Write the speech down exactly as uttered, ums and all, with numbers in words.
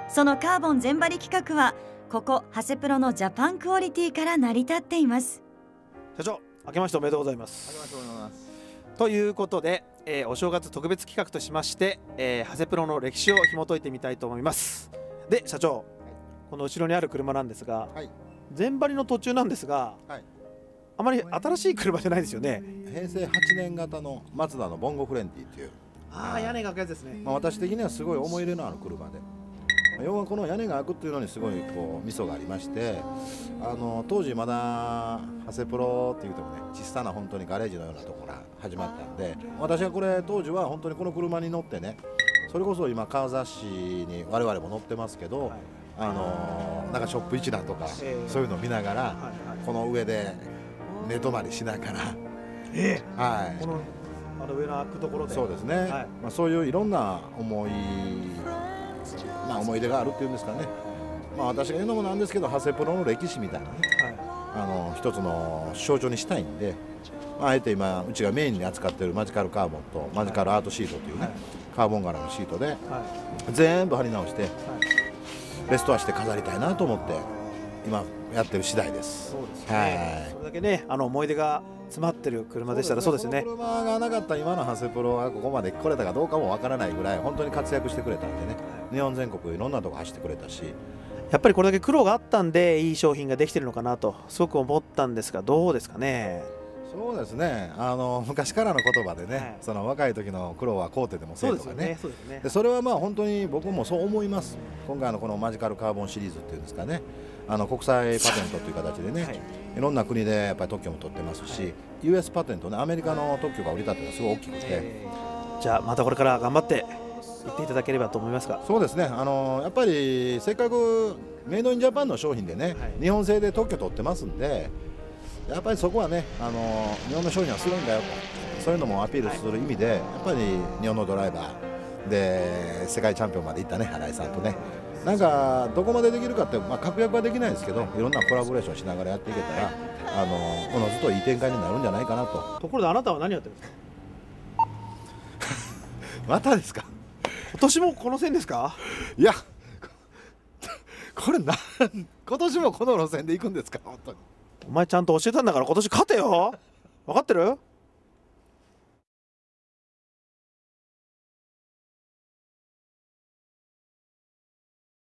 そのカーボン全張り企画はここハセプロのジャパンクオリティから成り立っています。 社長、明けましておめでとうございます。 明けましておめでとうございます。 ということで、えー、お正月特別企画としまして、えー、ハセプロの歴史を紐解いてみたいと思います。で、社長、はい、この後ろにある車なんですが、はい、全張りの途中なんですが、はい、あまり新しい車じゃないですよね。 へいせいはちねん型のマツダのボンゴフレンティっていう、 ああ、屋根が開くやつですね。 まあ、私的にはすごい思い入れのある車で、要はこの屋根が開くっていうのにすごいこうミソがありまして、あの当時まだハセプロっていうともね、小さな本当にガレージのようなところから始まったんで、私はこれ当時は本当にこの車に乗ってね、それこそ今カー雑誌に我々も乗ってますけど、はい、あのなんかショップ一覧とか、えー、そういうのを見ながら、はいはい、この上で寝泊まりしながら、 えー、 はい、 このあの上の開くところで、 そうですね、はい、まあ、そういういろんな思いまあ、思い出があるっていうんですかね、まあ、私が言うのもなんですけど、ハセプロの歴史みたいなね、はい、あの一つの象徴にしたいんで、まあ、あえて今うちがメインに扱っているマジカルカーボンとマジカルアートシートというね、はい、カーボン柄のシートで、はい、全部貼り直して、はい、レストアして飾りたいなと思って今やってる次第です。 そうですね、はい、それだけね、あの思い出が詰まってる車でしたら、そうですね、 この車がなかった今のハセプロはここまで来れたかどうかもわからないぐらい本当に活躍してくれたんでね、日本全国いろんなとこ走ってくれたし、 やっぱりこれだけ苦労があったんでいい商品ができてるのかなとすごく思ったんですが、どうですかね。 そうですね、あの昔からの言葉でね、はい、その若い時の苦労は買うてでもせえとかね、そ, ね そ, でそれはまあ本当に僕もそう思います。今回のこのマジカルカーボンシリーズっていうんですかね、あの国際パテントという形でね、はい、いろんな国でやっぱり特許も取ってますし、はい、ユーエス パテントね、アメリカの特許が降りたというのはすごい大きくて、えー、じゃあまたこれから頑張って言っていただければと思いますが。 そうですね、あのやっぱりせっかくメイドインジャパンの商品でね、はい、日本製で特許取ってますんで、やっぱりそこはね、あの日本の商品はするんだよと、そういうのもアピールする意味で、やっぱり日本のドライバーで世界チャンピオンまで行ったね、新井さんとね、なんかどこまでできるかって、まあ、確約はできないですけど、いろんなコラボレーションしながらやっていけたら、あのおのずといい展開になるんじゃないかなと。 ところであなたは何やってるんですか。 またですか。 今年もこの線ですか。 いやこれな今年もこの路線で行くんですか。本当にお前ちゃんと教えたんだから今年勝てよ。分かってる。